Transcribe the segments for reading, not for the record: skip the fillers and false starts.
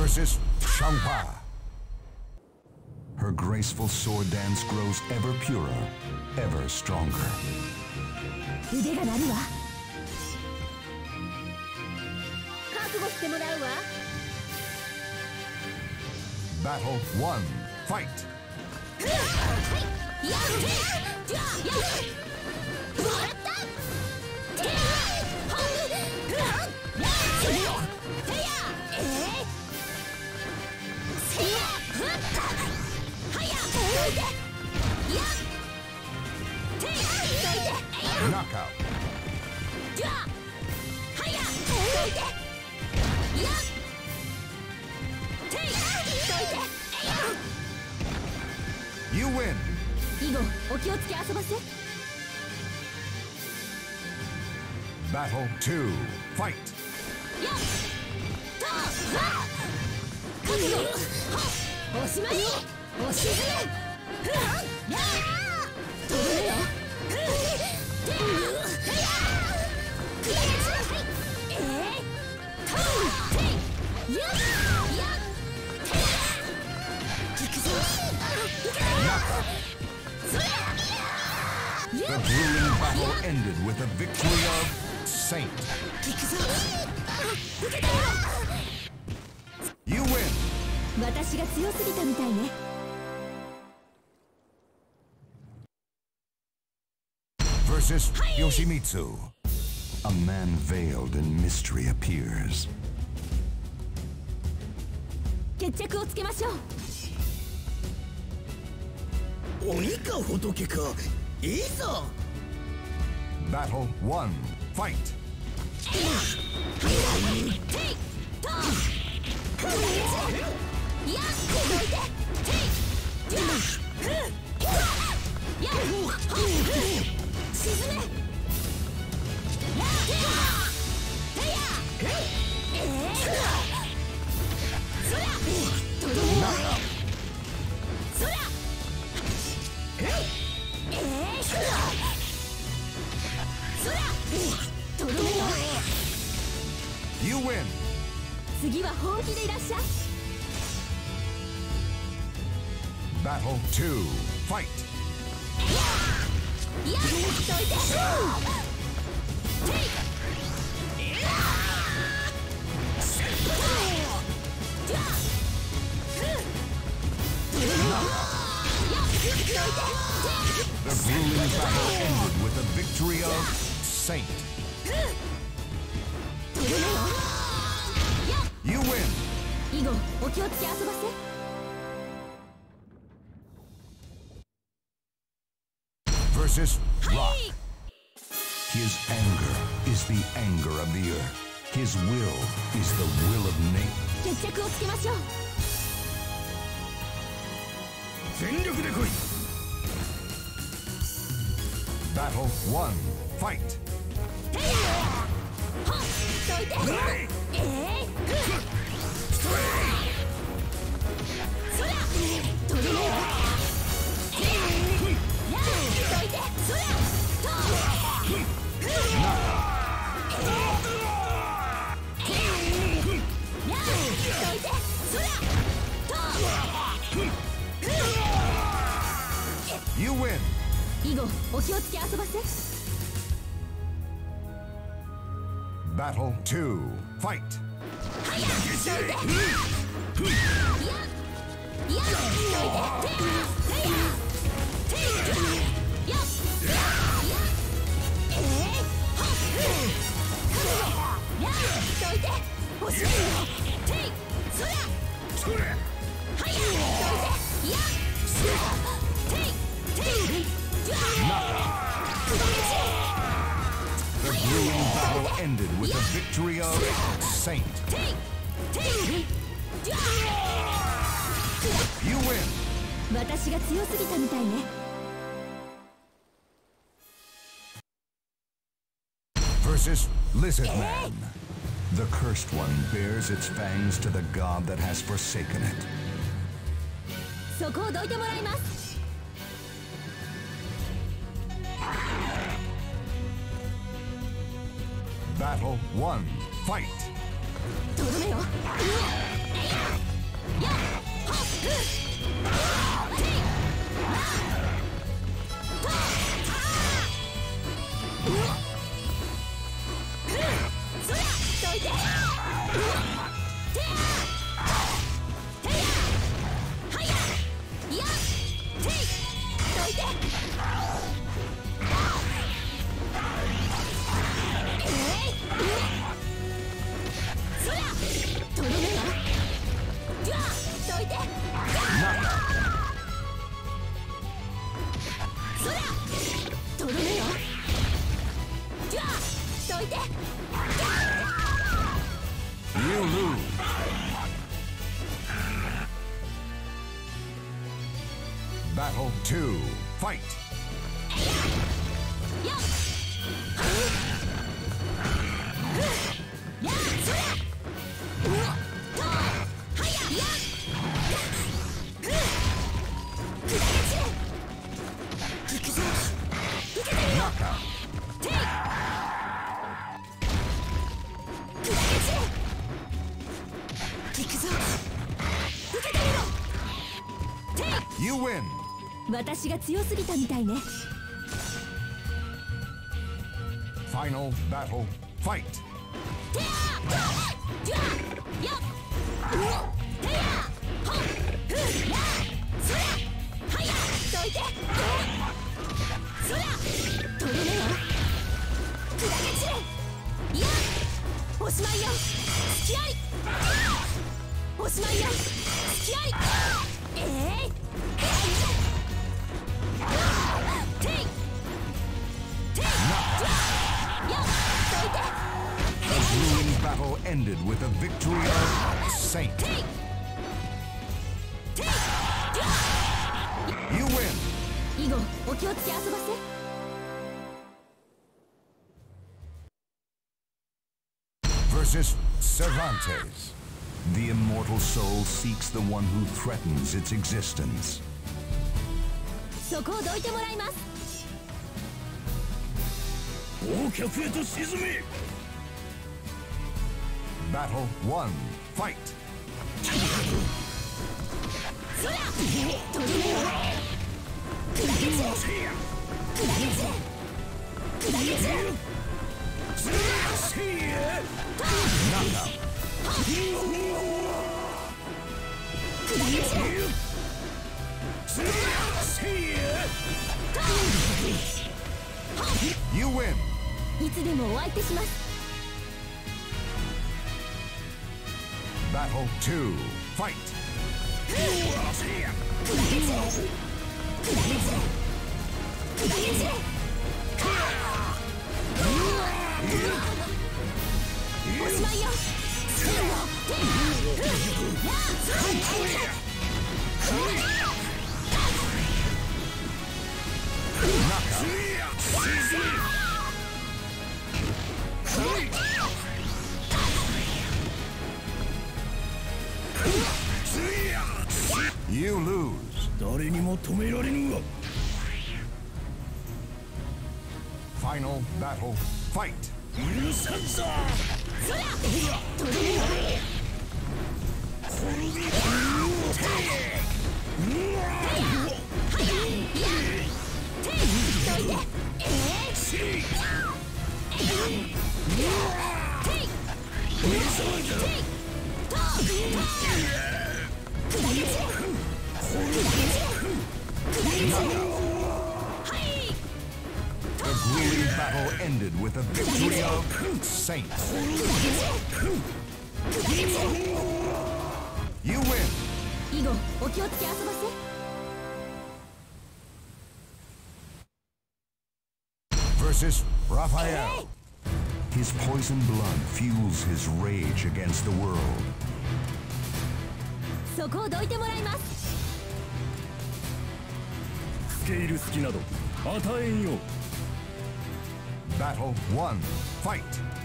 versus Shangpa. Her graceful sword dance grows ever purer, ever stronger. 腕が鳴るわ。覚悟してもらうわ。 Battle 1, fight! Knockout. You win. 以後お気をつけ遊ばせ。 Battle 2, fight! 覚悟。おしまい。おしずめ。とどめよ。 The grueling battle ended with the victory of Saint. You win. 私が強すぎたみたいね。 Versus Yoshimitsu. A man veiled in mystery appears. 決着をつけましょう。 鬼か仏か、いざ。 Battle 1, fight! You win. 次は本気でいらっしゃい。 Battle 2, fight! The grueling battle ended with the victory of Saint. You win. 以後お気をつけ遊ばせ。 Versus Rock. His anger is the anger of the earth. His will is the will of nature. 決着をつけましょう。 全力で来い。 Battle 1, fight! どいて。そら。とどめよ。どいて。そら。 You win. 以後お気をつけ遊ばせ。 Battle 2, fight! The grueling battle ended with the victory of Saint. You win. 私が強すぎたみたいね。 Versus Lizard Man. The cursed one bears its fangs to the god that has forsaken it. そこをどいてもらいます。 Battle 1, fight! とどめよ。 You lose. Battle 2. Fight. Knockout. You win. 私が強すぎたみたいね。 Final battle. Fight. The battle ended with a victory of Saint. You win. 以後お気をつけ遊ばせ。 Versus Cervantes. The immortal soul seeks the one who threatens its existence. そこをどいてもらいます。 王脚へと沈め。 Battle 1. Fight. You win. いつでもお相手します。 Battle 2. Fight. You lose. 誰にも止められぬわ。 Final battle. Fight. 許さんぞ。 The grueling battle ended with a victory of Saint. You win. 以後お気をつけ遊ばせ。 Versus Raphael. His poisoned blood fuels his rage against the world. そこをどいてもらいます。 スケール好きなど与えんよ。 Battle 1. Fight.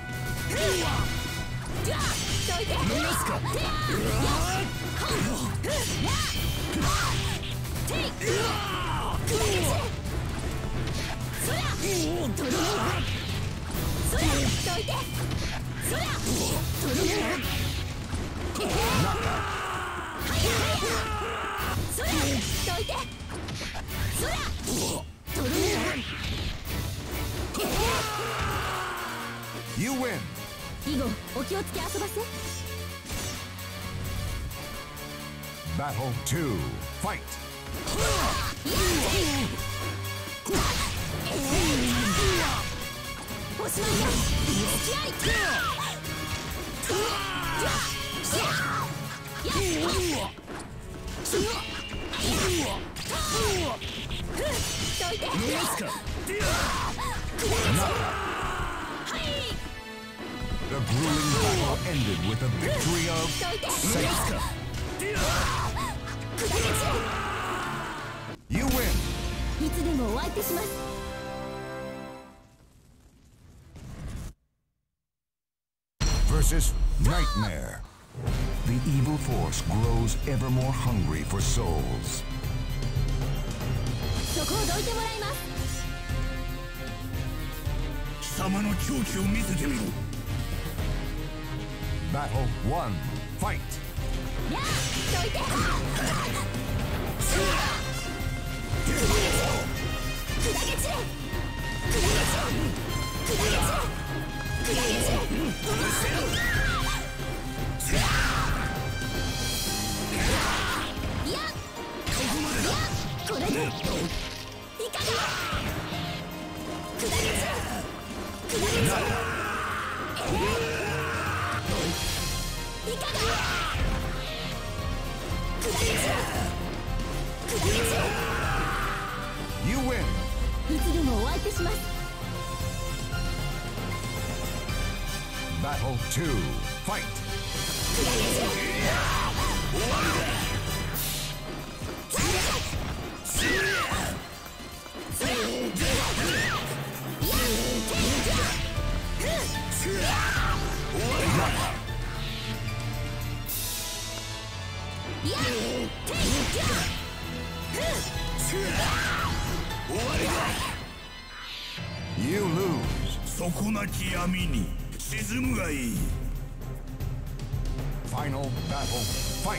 You win. 以後お気をつけ遊ばせ。 Battle 2. Fight. The grueling battle ended with a victory of Sega. You win. いつでもお相手します。 Versus Nightmare. The evil force grows ever more hungry for souls. そこをどいてもらいます。 貴様の狂気を見せてみろ。 Battle 1. Fight. やあ、どいて。砕け散れ。これでいかが。 You win. いつでもお相手します。 Battle 2. Fight. You lose. 底なき闇に沈むがいい。 Final battle. Fight.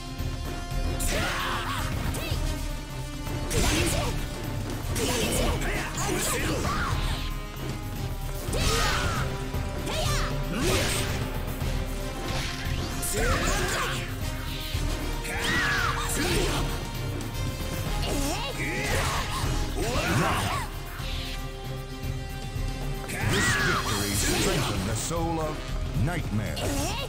This victory strengthened the soul of Nightmare.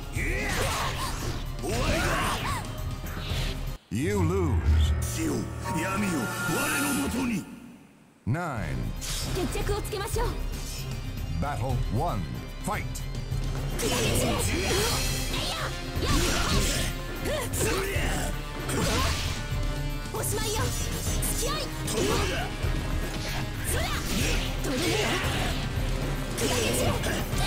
You lose. 死よ、闇よ、我のもとに。 9. 決着をつけましょう。 Battle 1. Fight. おしまいよ。付き合い。そりゃとどめよ。砕け散れ。や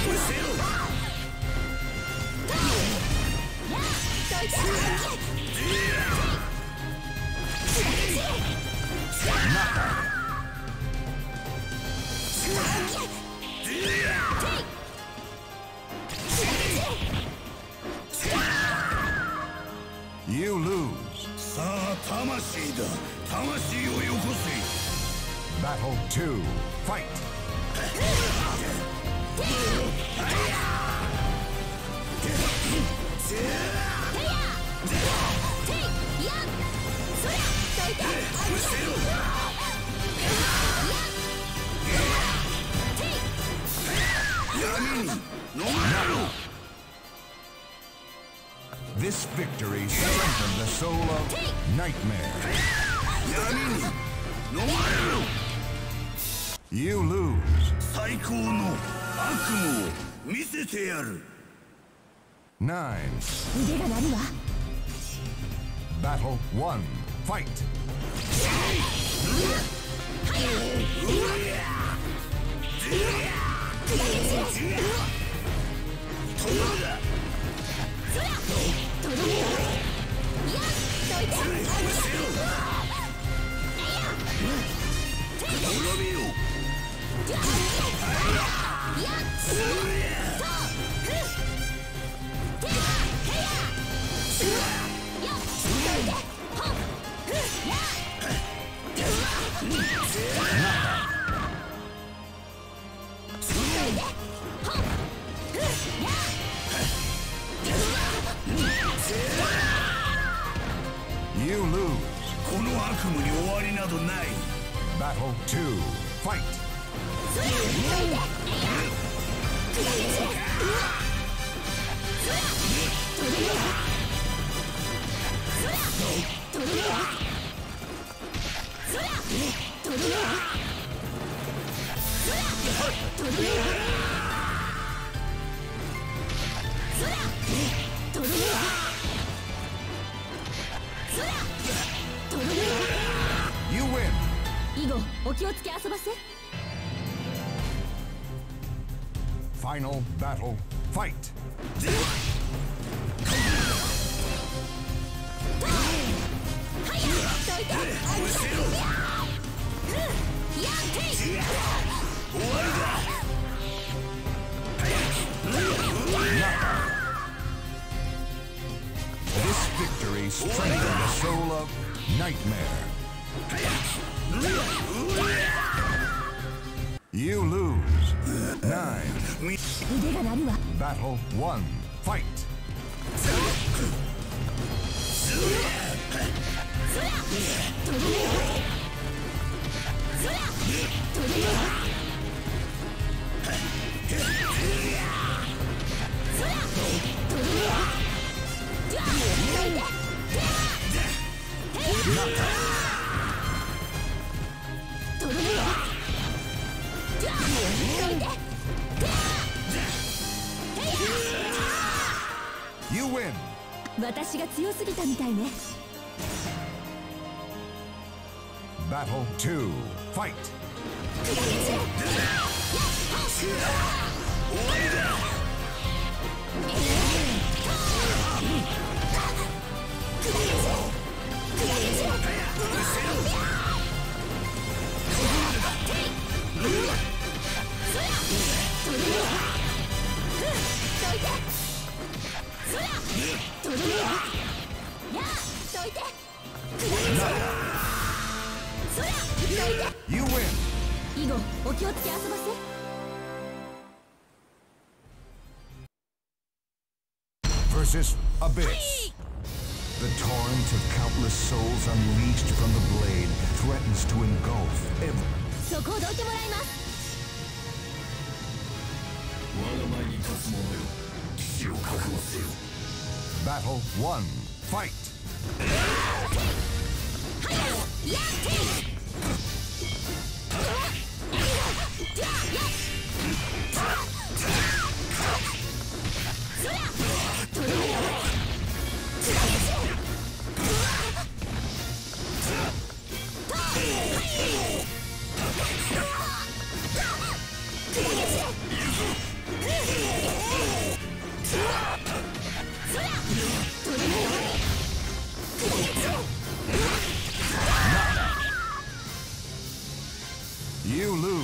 あ、どいて。 You lose. さあ、魂だ。魂をよこせ。 Battle 2. Fight. This victory strengthened the soul of Nightmare. You lose. 最高の悪夢を見せてやる。 9. 腕が鳴るわ。 Battle 1. Fight. You lose. この悪夢に終わりなどない。 Battle 2. Fight. You win. 以後お気をつけ遊ばせ。 Final battle, fight. 'This victory strengthened the soul of Nightmare. You lose. 9. 腕が鳴るわ。 Battle 1. Fight. You win. 私が強すぎたみたいね。 Battle 2. Fight. You win. 以後お気をつけ遊ばせ。 Versus Abyss. The torrent of countless souls unleashed from the blade threatens to engulf every. そこをどいてもらいます。 Battle 1. Fight. You lose.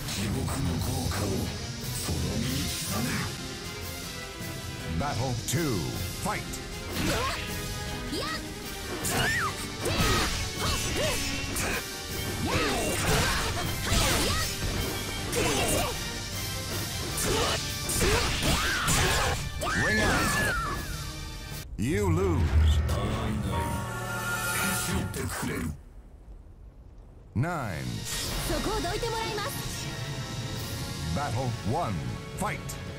Battle 2. Fight. 'Ring out. You lose. 9. そこをどいてもらいます。 Battle 1. Fight.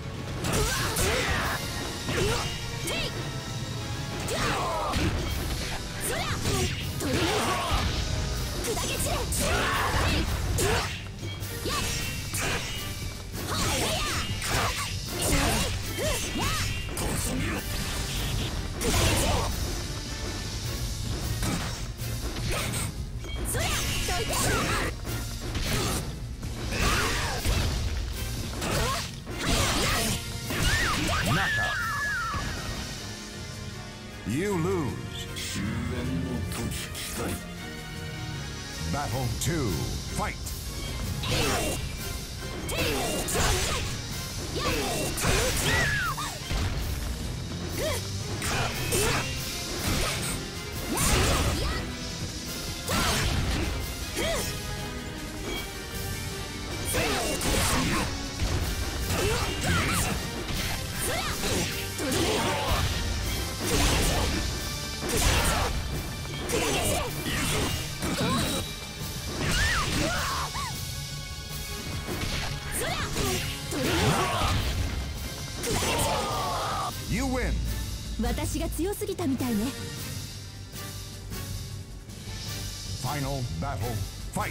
'Knockout. You lose. Battle 2. Fight. 'Knockout. 私が強すぎたみたいね。 Final battle, fight!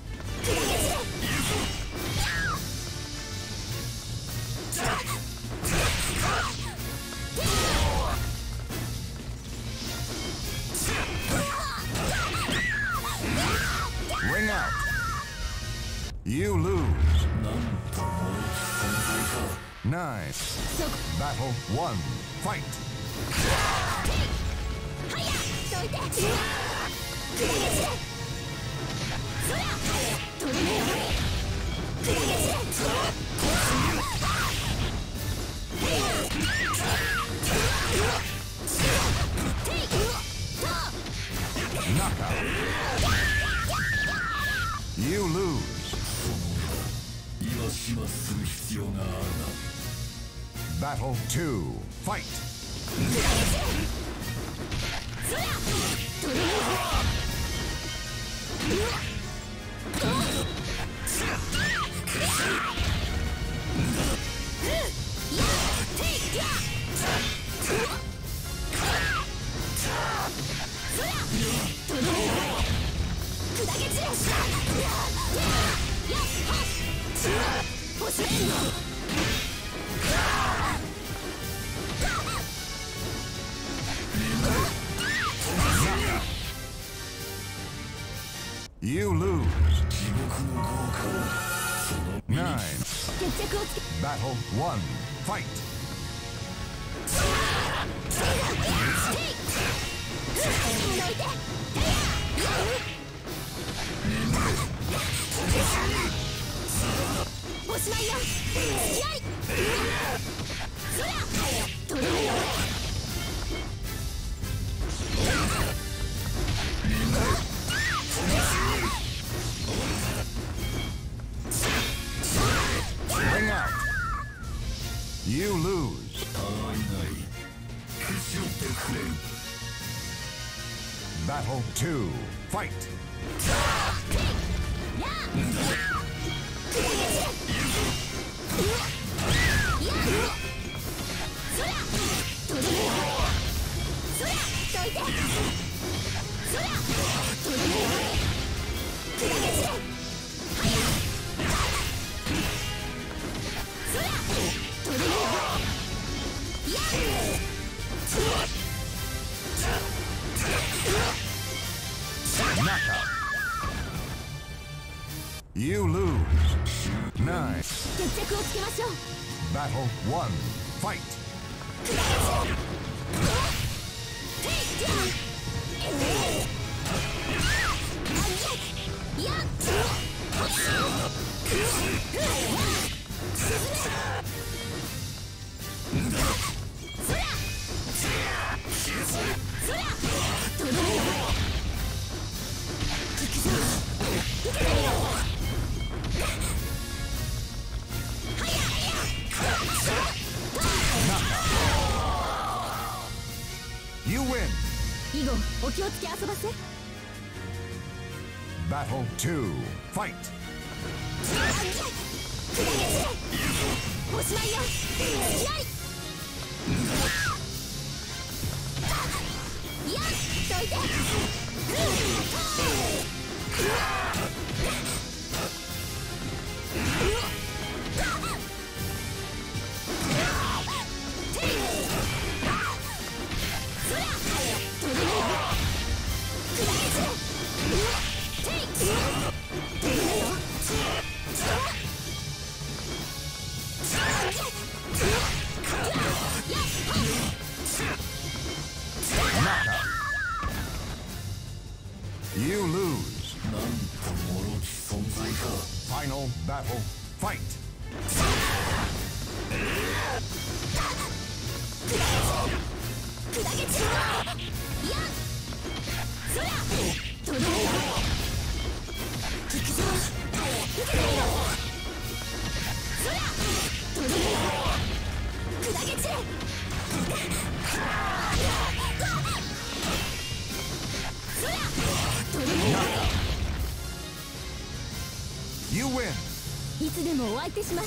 Ring out! You lose. Nice. Battle 1, fight! Knockout. You lose. Battle 2, fight! You lose. 9. Battle 1, fight! Ring out. You lose. Battle 2, fight! Knockout. You lose. 9. Battle 1, fight! You win. 以後お気をつけ遊ばせ。 Battle 2, fight! おしまいよ。試合。いや、どいて。 Knockout. You lose. Final battle, fight! You win. いつでもお相手します。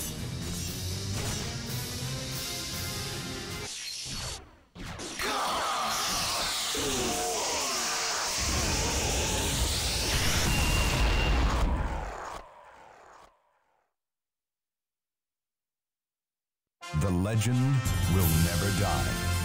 The legend will never die.